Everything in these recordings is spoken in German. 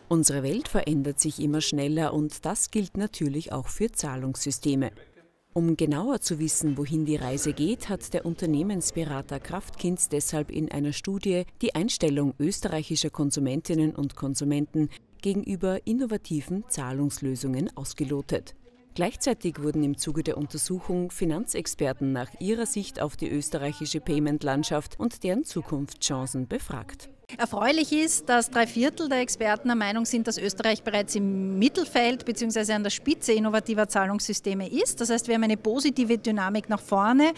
Unsere Welt verändert sich immer schneller und das gilt natürlich auch für Zahlungssysteme. Um genauer zu wissen, wohin die Reise geht, hat der Unternehmensberater Kraftkins deshalb in einer Studie die Einstellung österreichischer Konsumentinnen und Konsumenten gegenüber innovativen Zahlungslösungen ausgelotet. Gleichzeitig wurden im Zuge der Untersuchung Finanzexperten nach ihrer Sicht auf die österreichische Payment-Landschaft und deren Zukunftschancen befragt. Erfreulich ist, dass 3/4 der Experten der Meinung sind, dass Österreich bereits im Mittelfeld bzw. an der Spitze innovativer Zahlungssysteme ist. Das heißt, wir haben eine positive Dynamik nach vorne.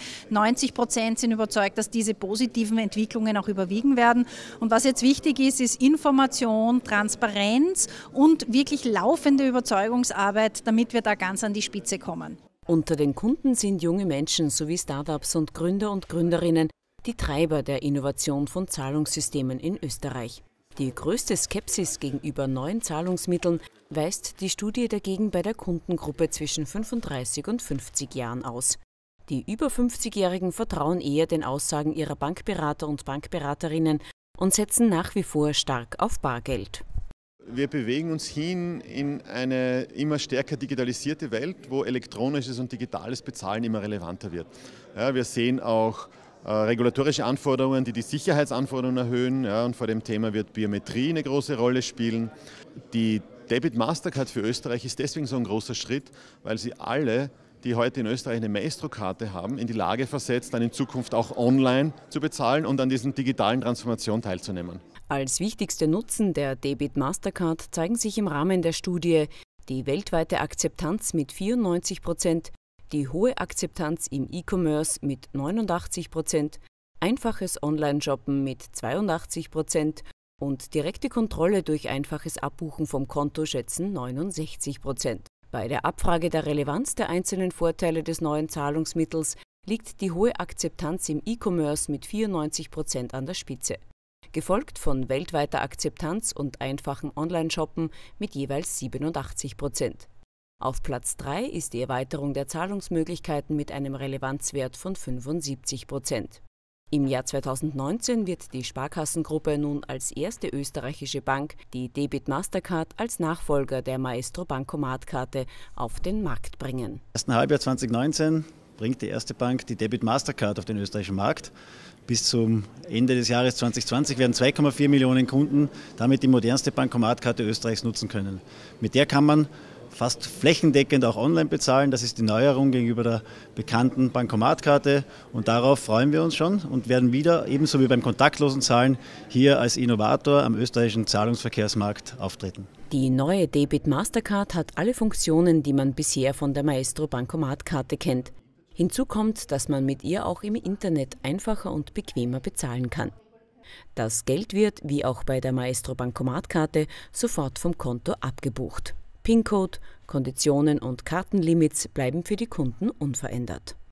90% sind überzeugt, dass diese positiven Entwicklungen auch überwiegen werden. Und was jetzt wichtig ist, ist Information, Transparenz und wirklich laufende Überzeugungsarbeit, damit wir da ganz an die Spitze kommen. Unter den Kunden sind junge Menschen sowie Startups und Gründer und Gründerinnen die Treiber der Innovation von Zahlungssystemen in Österreich. Die größte Skepsis gegenüber neuen Zahlungsmitteln weist die Studie dagegen bei der Kundengruppe zwischen 35 und 50 Jahren aus. Die über 50-Jährigen vertrauen eher den Aussagen ihrer Bankberater und Bankberaterinnen und setzen nach wie vor stark auf Bargeld. Wir bewegen uns hin in eine immer stärker digitalisierte Welt, wo elektronisches und digitales Bezahlen immer relevanter wird. Ja, wir sehen auch regulatorische Anforderungen, die die Sicherheitsanforderungen erhöhen, ja, und vor dem Thema wird Biometrie eine große Rolle spielen. Die Debit Mastercard für Österreich ist deswegen so ein großer Schritt, weil sie alle, die heute in Österreich eine Maestro-Karte haben, in die Lage versetzt, dann in Zukunft auch online zu bezahlen und an diesen digitalen Transformationen teilzunehmen. Als wichtigste Nutzen der Debit Mastercard zeigen sich im Rahmen der Studie die weltweite Akzeptanz mit 94%, die hohe Akzeptanz im E-Commerce mit 89%, einfaches Online-Shoppen mit 82% und direkte Kontrolle durch einfaches Abbuchen vom Konto schätzen 69%. Bei der Abfrage der Relevanz der einzelnen Vorteile des neuen Zahlungsmittels liegt die hohe Akzeptanz im E-Commerce mit 94% an der Spitze, gefolgt von weltweiter Akzeptanz und einfachem Online-Shoppen mit jeweils 87%. Auf Platz 3 ist die Erweiterung der Zahlungsmöglichkeiten mit einem Relevanzwert von 75%. Im Jahr 2019 wird die Sparkassengruppe nun als erste österreichische Bank die Debit Mastercard als Nachfolger der Maestro Bankomatkarte auf den Markt bringen. Im ersten Halbjahr 2019 bringt die erste Bank die Debit Mastercard auf den österreichischen Markt. Bis zum Ende des Jahres 2020 werden 2,4 Millionen Kunden damit die modernste Bankomatkarte Österreichs nutzen können. Mit der kann man fast flächendeckend auch online bezahlen. Das ist die Neuerung gegenüber der bekannten Bankomatkarte und darauf freuen wir uns schon und werden wieder, ebenso wie beim kontaktlosen Zahlen, hier als Innovator am österreichischen Zahlungsverkehrsmarkt auftreten. Die neue Debit Mastercard hat alle Funktionen, die man bisher von der Maestro Bankomatkarte kennt. Hinzu kommt, dass man mit ihr auch im Internet einfacher und bequemer bezahlen kann. Das Geld wird, wie auch bei der Maestro Bankomatkarte, sofort vom Konto abgebucht. PIN-Code, Konditionen und Kartenlimits bleiben für die Kunden unverändert.